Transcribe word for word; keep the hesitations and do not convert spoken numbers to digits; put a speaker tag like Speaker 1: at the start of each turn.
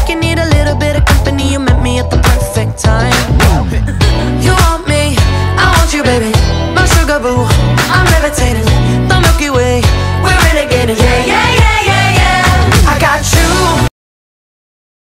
Speaker 1: like you need a little bit of company. You met me at the perfect time. You want me, I want you, baby. My sugar boo, I'm levitating. The Milky Way, we're renegading. Yeah, yeah.